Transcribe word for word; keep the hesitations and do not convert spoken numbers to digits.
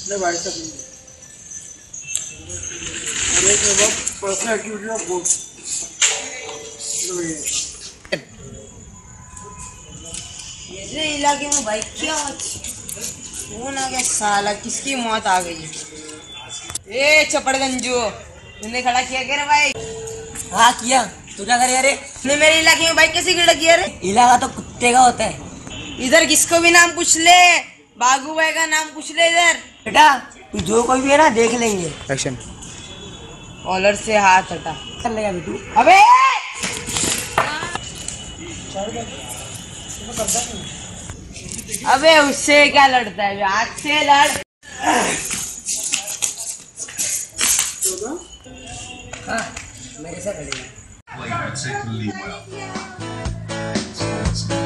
ले भाई साहब और एक वो पर्सनल एक्टिविटी ऑफ बोट। ये इलाके में भाई क्या कौन आ गया साला, किसकी मौत आ गई? ए चपड़गंजू, तुमने खड़ा किया क्या रे भाई? हाँ किया। तू क्या करे? अरे तूने मेरे इलाके में बाइक कैसे खड़ा किया रे? इलाका तो कुत्ते का होता है। इधर किसको भी नाम पूछ ले, बागू भाई का नाम पूछ ले इधर। बेटा तू जो कोई भी है ना देख लेंगे। एक्शन। कॉलर से हाथ हटा। कर लेगा बेटू। अबे अबे उससे क्या लड़ता है, हाथ से लड़। हाँ मेरे से लड़ेगा।